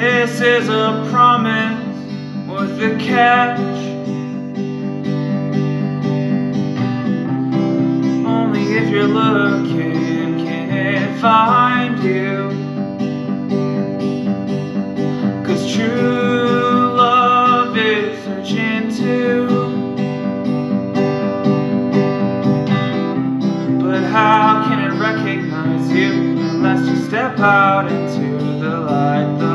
This is a promise with a catch. Only if you're looking can it find you. 'Cause true love is searching too. But how can it recognize you unless you step out into the light?